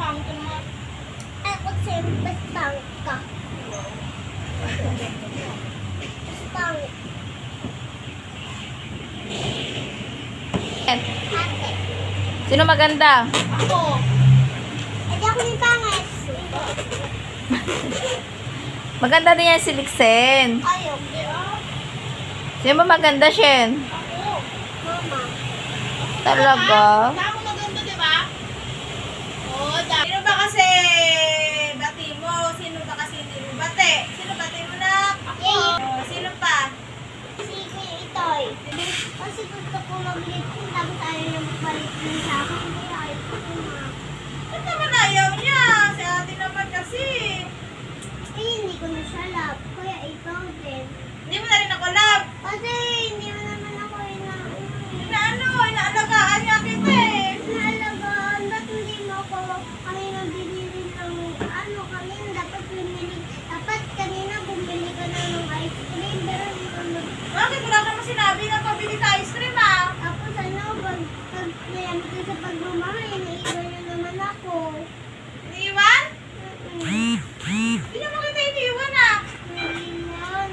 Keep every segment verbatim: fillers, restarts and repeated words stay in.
pangit ka naman. Ako siyempre pangit ka. Pangit. Ate. Sino maganda? Ako. Eh, di ako yung pangit. Maganda din yan si Lixen. Ayaw. Di ba? Sino ba maganda, Shen? Ako. Mama. Talaga? Ako maganda, di ba? Oo, da. Sino ba kasi bati mo? Sino ba kasi hindi mo bati? Sino bati mo na? Ako. Oh, sino pa? Si Kuya Itoy. Kasi gusto ko mag-lift kung tapos ayaw niya magpalit din sa akin. Hindi ayaw ko na. Ba't naman ayaw niya? Si ate naman kasi. Eh, hindi ko na siya love. Kuya Ikaw din. Hindi mo na rin ako love. Kasi hindi mo naman ako ina... Inaano, inaalagaan niya kita eh. Inaalagaan. Ba't hindi mo ako kami nabibili ng ano kami dapat bumili. Dapat kanina bumili ka na ng ice cream. Pero hindi ko na... Bakit wala naman sinabi na pabili ka ice cream ah? Tapos ano, pag, pag nayan ko sa pagmamahal, iniiwan niyo naman ako. Iniwan? Mm-mm. Hindi naman kita iniwan ah. Iniwan.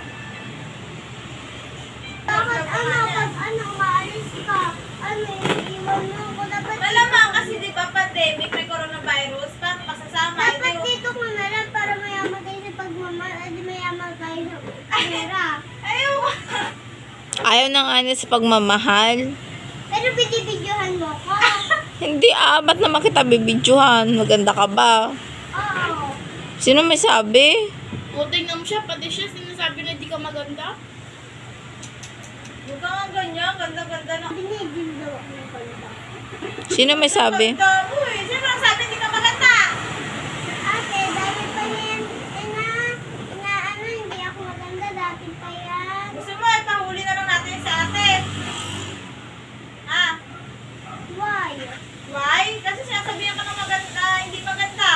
Bakit ano, pag ano, maalis ka, ano, iniiwan mo ako. Dapat Malamang kasi di ba pandemic, may coronavirus, paano masasama? Dapat Hindi- dito ka na lang para mayaman kayo sa pagmamahal at mayaman kayo sa pera. Ayaw ko. Ayaw na nga niya sa pagmamahal. Pero binibidyohan mo ko. Hindi ah, ba't naman kita bibidyohan? Maganda ka ba? Oo. Sino may sabi? Puting naman siya, pati siya sinasabi na di ka maganda. Huwag ka nga ganyan, ganda-ganda na. Binibidyo ako ng kanta. Sino may sabi? Ganda mo eh. Sino ang sabi di ka maganda? Ate, dati pa yan, ina, ina, ano, hindi ako maganda, dati pa yan. Gusto mo, ipahuli na lang natin sa ate. Ah, Why? why? Kasi sinasabihan ka ng maganda, hindi maganda.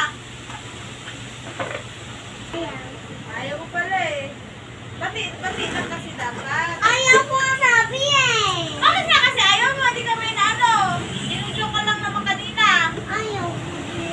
Ayan. Ayaw ko pala eh. Pati, pati lang kasi dapat. Ayaw ko nga sabi eh. Bakit nga kasi ayaw mo? Di ka may naano. Inudyok ka lang naman kanina. Ayaw ko.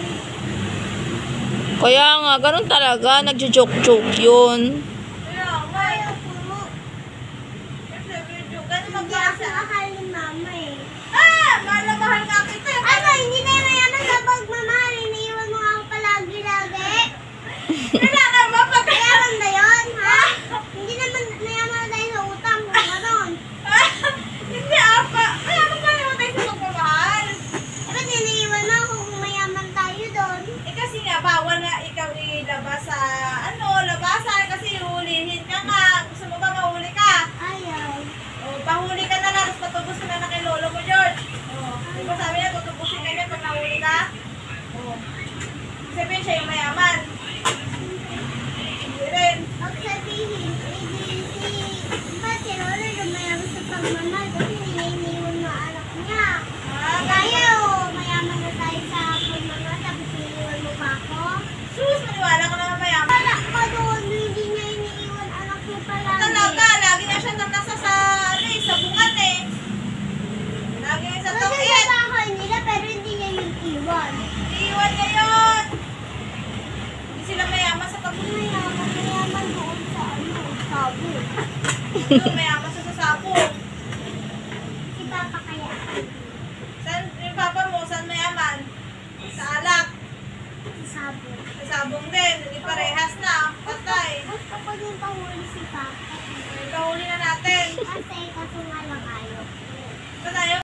Kaya nga, ganun talaga. Nagjo-joke-joke yun. Kaya, why? Ayaw ko. Kasi medyo, ganun Hindi ako magbasa. mahal ni mama eh. Ah! Mahal na mahal nga kita. eh. Ano, hindi na mayaman sa pagmamahal. Iniiwan mo ako palagi-lagi. Kailangan mo pag... Mayaman ba yun, ha? Hindi naman mayaman tayo sa utang kung gano'n. Ah, hindi apa. Kaya mo pa naman tayo sa pagmamahal. Eh, ba't iniiwan mo ako kung mayaman tayo doon? Eh kasi nga, bawal na ikaw ilabas sa ano, labasan kasi hulihin ka nga. Gusto mo ba mahuli ka? Ayaw. O, pahuli ka na lang, tapos patubos ka na na kay lolo mo, George. O, di ba sabi niya, tutubusin ka niya pag nahuli ka? O, sabihin siya yung mayaman. Hindi rin. Huwag sabihin, hindi si... Ba't si Lola yung mayaman sa pagmamahal kasi hindi niya iniiwan mo anak niya. Ah, Tayo, mayaman na tayo sa pagmamahal tapos iniiwan mo pa ako. sus, maniwala ka naman mayaman. Wala ka doon, hindi niya iniiwan anak niya palagi. Talaga, lagi na siya nasa sa, ano eh, sa bungan eh. Lagi na sa Kasi tawid. sa bahay nila pero hindi niya yung iwan. Iiwan niya yun. Hindi sila mayaman sa pag Mayaman, mayaman doon sa ano, sabo. Ito, mayaman sa sasabong. Si Papa kaya. Saan, yung papa mo, saan mayaman? Sa alak. Si Sabo. Sa sabong din. Hindi parehas na. Patay. Gusto ko din pahuli si Papa. Kahuli na natin. Kasi kaso nga lang ayaw. Ito tayo.